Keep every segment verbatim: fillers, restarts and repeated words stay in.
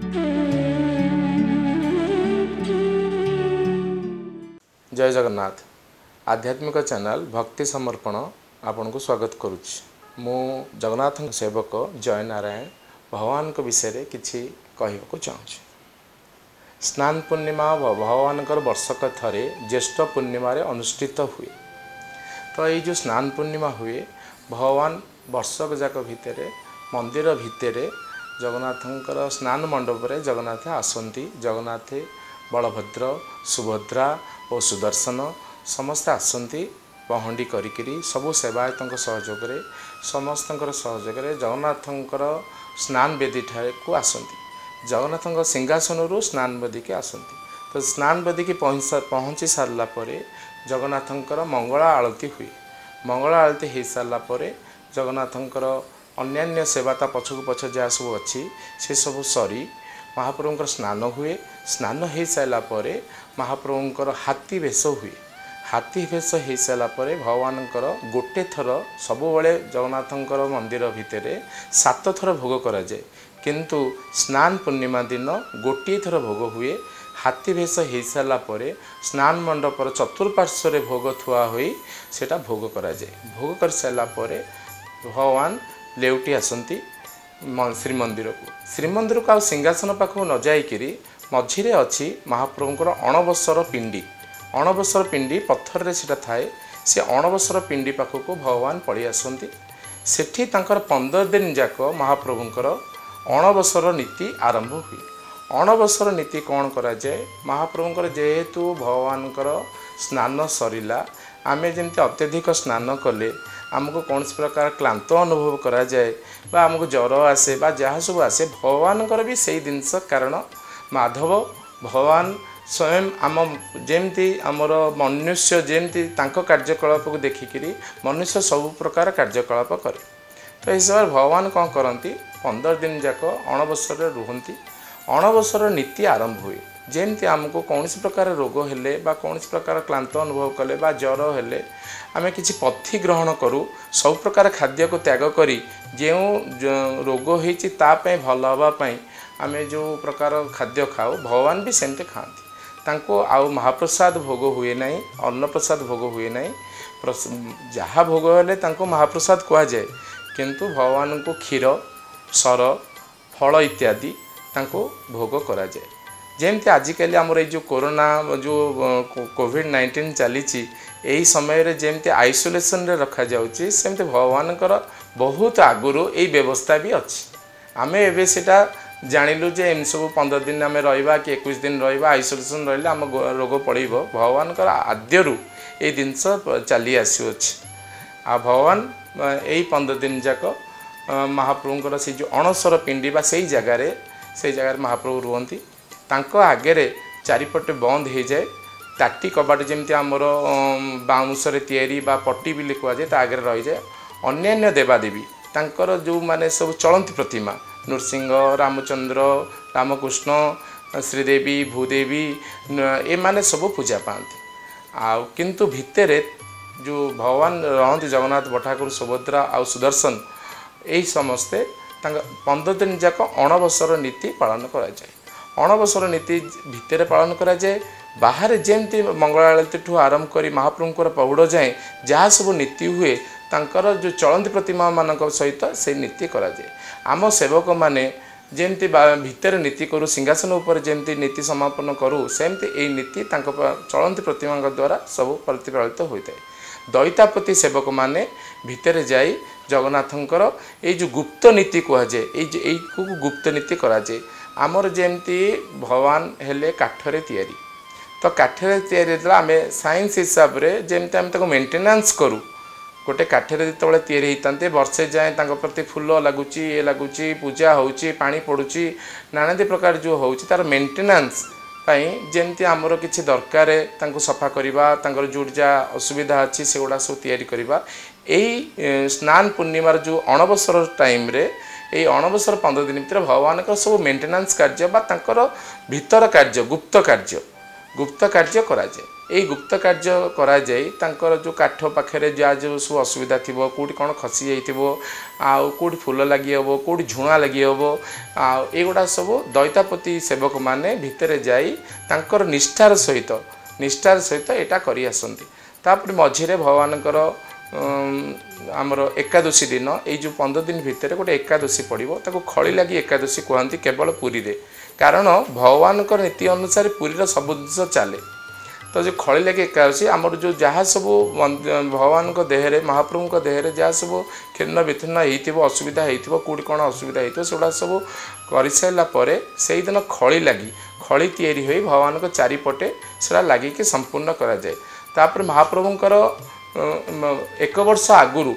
जय जगन्नाथ आध्यात्मिक चैनल भक्ति समर्पण आपन को स्वागत करुच्ची। मु जगन्नाथ सेवक जय नारायण भगवान को विषय रे किछि कहबा चाहूँ। स्नान पूर्णिमा भगवान वर्षक थरे ज्येष्ठ पूर्णिमा रे अनुष्ठित हुए। तो ये जो स्नान पूर्णिमा हुए भगवान वर्षक जाक भितर मंदिर भितर जगन्नाथंकर स्नान मंडप रे जगन्नाथ आसंती। जगन्नाथ बलभद्र सुभद्रा और सुदर्शन समस्त आसंती पहंडी करिकिरी सबु सेवायत सहयोग रे समस्तंकर सहयोग रे जगन्नाथंकर स्नान वेदी को आसंती। जगन्नाथंकर सिंहासन रु स्नान वेदी के आसंती। तो स्नान वेदी की पहुँची सारला परे जगन्नाथंकर मंगला आरती हुए। मंगला आरती हो सारला परे जगन्नाथंकर अन्यान्य सेवाता पछक पछ जहाँ सब अच्छी से सब सरी महाप्रभुंकर स्नान हुए। स्नान हो सारा पर महाप्रभुंकर हाथी वेश हुए। हाथी वेश हो सारा पर भगवानकर गोटे थर सबुबले जगन्नाथंकर मंदिर भितर सात थर भोग करा जाए, किंतु स्नान पूर्णिमा दिन गोटे थर भोग हुए। हाथी वेश हो सारा पर स्नान मंडपर चतुर्पार्श्व भोग थुआ हुई सेटा भोग करा जाए। भोग कर सारा पर भगवान लेउटी आसंती श्रीमंदिर को। श्रीमंदिर को आ सिंहासन पाखु न जाइकिरी मझिरे अच्छी महाप्रभुंकर अणबसर पिंडी। अणबसर पिंडी पत्थर रे सेटा थाए। से अणबसर पिंडी पाखु को भगवान पड़ी आसंती। सेठी तांकर पंदर दिन जाक महाप्रभुंकर अणबसर नीति आरंभ हुई। अणबसर नीति कौन करा जाए? महाप्रभुंकर जेहेतु भगवानकर स्नान सरिला आमे जेमती अत्यधिक स्नान कले आमको कौन प्रकार क्लांत अनुभव करा जाए बा आमको ज्वर आसे बा जहाँ सब आसे भगवान भी से जिनस कारण माधव भगवान स्वयं आम जेमती आमर मनुष्य जेमती तांको कार्यकलाप को देखिकी मनुष्य सब प्रकार कार्यकलाप करे। तो हिसाब से भगवान कौन करती पंदर दिन जाक अणबसर रुहंती। अणबसर नीति आरंभ हुए। जेमती आमको कौन प्रकार रोग हेले बा कौन प्रकार क्लांत अनुभव कले बा ज्वर हेले आमे किछि पथ्य ग्रहण करूँ। सब प्रकार खाद्य को त्याग करी जो रोग होइछि ता पय भल हवा पय आमे जो प्रकार खाद्य खाऊ भगवान भी सेमते खाती। तांको आउ महाप्रसाद भोग हुए नहीं, अन्न प्रसाद भोग हुए नहीं। जहाँ भोग हेले तांको महाप्रसाद कहा जाए, किंतु भगवान को क्षीर सर फल इत्यादि तांको भोग करा जाए। जेमती आजिकल आमर जो कोरोना जो कोविड नाइंटीन चली यही समय रे जेमती आइसोलेशन रे रखा जाउची सेमती भगवानकर बहुत आगुरु यही व्यवस्था भी अच्छी। आमे एबे सेटा जानिलु जे एम सब पंद्रह दिन आमे रहिबा कि इक्कीस दिन रहिबा आइसोलेशन रहिले आम रोग पड़िबो। भगवानकर आद्यरु ए जिनस चली आसुअछि। आ भगवान यही पंद्रह दिन जाक महाप्रभुंकर से जो अणसर पिंडी बा सेई जगह रे सेई जगह महाप्रभु रुहंती। तांको आगे चारिपटे बंद हो जाए। ताटी कबाट जमती आमर बाउंस तैयारी बा पट्टी भी कह जाए आगे रही जाए। अन्यान्य देवादेवी तांकर जो माने सब चलंती प्रतिमा नृसिंह रामचंद्र रामकृष्ण श्रीदेवी भूदेवी ए माने सब पूजा पाती। आ किंतु भितरे जो भगवान रहती जगन्नाथ बठाकुर सुभद्रा आ सुदर्शन यही समस्ते पंद्रह दिन जाक अणबसर नीति पालन करा जाए। अणबसर नीति भितर पालन करा जाए। बाहर जेमती मंगलारती ठू आरंभ करी महाप्रभुंकर पहुड़ जाए जहाँ सब नीति हुए तांकर जो चलंती प्रतिमा मानक सहित से नीति करा जाए। आम सेवक माने जेमती भितर नीति करूँ सिंहासन उपर जेमती नीति समापन करूँ सेमती यही नीति तांको चलंती प्रतिमा द्वारा सब प्रतिपालित होता है। दैतापति सेवक माने भितर जाई जगन्नाथंकर ये जो गुप्त नीति कह जाए ये गुप्त नीति करा जाए। आमर जेमती भगवान हेले काठरे तैयारी तो काठरे तैयारी आम साइंस हिसाब रे जेमती आम ताको मेंटेनेंस करूँ गोटे काठरे जो तैयारी होता वर्षे जाए प्रति फूल लगुच ये लगुच पूजा होची पानी पड़ुची नानादी प्रकार जो हो तार मेंटेनेंस जेमती आमर किसी दरकार सफा करवा जो जहाँ असुविधा अच्छी से गुड़ा सब तैयारी करवा। यही स्नान पूर्णिमार जो अणबसर टाइम रे ये अणबसर पंद्रह दिन भीतर भगवान सब मेंटेनेंस कार्य बा भीतर कार्य गुप्त कार्य गुप्त कार्य कराए यही गुप्त कार्य कराए तांकर जो काठ पाखे जहाँ जो सब असुविधा थी कौटी कौन खसी जाइए आउ कौटी फूल लगी हे कौटी झुणा लगी हे आगुड़ा सब दैतापति सेवक मैंने भितर जाई तांकर निष्ठार सहित निष्ठार सहित यहाँ कर आसती मझिरे भगवानकर आमर एकादशी दिन ये जो पंद्रह दिन भितर गोटे एकादशी पड़ो ताको खड़ी लगी एकादशी कहती केवल पुरी रे कारण भगवान नीति अनुसार पुरीर सब जिन चले तो जो खड़ी लगी एकादशी आमर जो जहाँ सब भगवान देहरे महाप्रभु देहरे जहाँ सब खीर्ण विथीर्ण हो असुविधा हो कौटी कौन असुविधा हो सेगुड़ा सब कर सारापर से दिन खड़ी लगी खड़ी तैयारी हो भगवान को चारिपटे से लगिकी संपूर्ण कराए तापर महाप्रभुंकर एक वर्ष आगुरु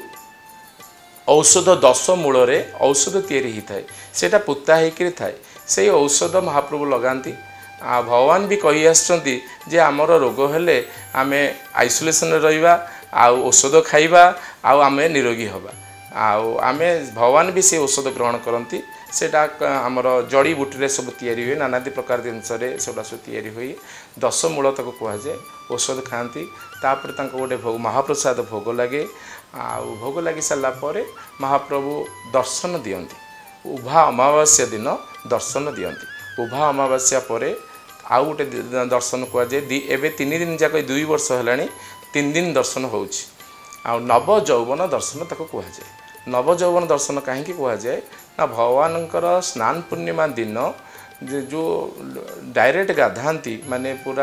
औषध दस मूल औषध तैयारी होता है सेटा पुता होकर थाए से औषध महाप्रभु लगाती आ भगवान भी कही आसुँच जे आमर रोग हेले आमे आइसोलेशन रहिबा आ औषध खाइबा आमे निरोगी हवा आमे भगवान भी से औषध ग्रहण करती सेटा आमर जड़ी बुटी सब तैयारी हुए नानादी प्रकार जिनस सब तैयारी हुए दस मूल तक कहुए औषध खाती तापर तांको गोटे भोग महाप्रसाद भोग लगे आ भोग लगी सारापर महाप्रभु दर्शन दियंती उभा अमावास्या दिन दर्शन दियंती उभा अमावास्या पर आउ गोटे दर्शन कहुए एवं तीन दिन जाक दुई वर्ष है तीन दिन दर्शन हो नव यौवन दर्शन ताको कहुए नव यौवन दर्शन कहीं कहुए ना भगवानंकर स्नान पूर्णिमा दिन जो डायरेक्ट गाधाती माने पूरा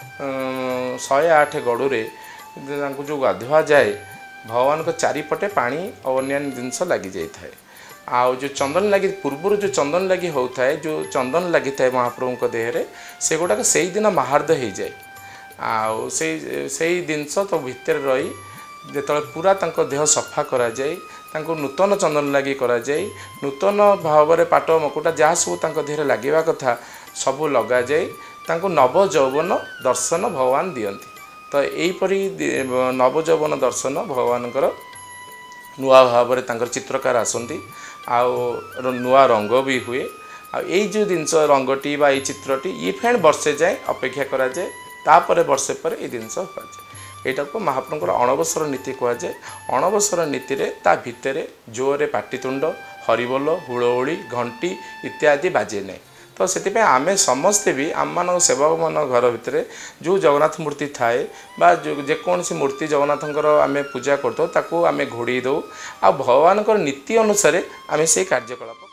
शहे आठ गड़ुरे जो गाधुआ जाए भगवान को चारिपटे पानी और अन्य जिनस लगी जाए आउ जो चंदन लगी पूर्वर जो चंदन लगी होता है जो चंदन लगी था महाप्रभु को देहरे से गुड़ाक से दिन महार्द हो जाए आउ से जिनस तो भितर रही जो पूरा तांको देह सफा करा जाए तांको नूतन चंदन लगी करा जाए नूतन भाव में पाट मकुटा जहाँ सब तांको देहरे लगे कथा सब लगा जाए तांको नव यौवन दर्शन भगवान दियंती तो यहीपरी नव यौवन दर्शन भगवानकर नुआ भाव में तांकर चित्रकार आसती आउ नुआ रंग भी हुए आई जो जिनस रंगटी बा चित्रटी ये फेण वर्षे जाए अपेक्षा करा जाए तापर वर्षे पर ये जिनस हो यहाँ को महाप्रभुर अणबसर नीति कहुए अणबसर नीति रे ता भितर जोरे पाटितुंड हरिबोल हुड़हुड़ी घंटी इत्यादि बाजे नहीं तो से आमे समस्ते भी आम मान सेवक मान घर भितर जो जगन्नाथ मूर्ति थाए बा जेकोसी मूर्ति जगन्नाथंकर आमे पूजा करतो ताकू आमे घोड़ी दो आ भगवान नीति अनुसार आमे से कार्यकलाप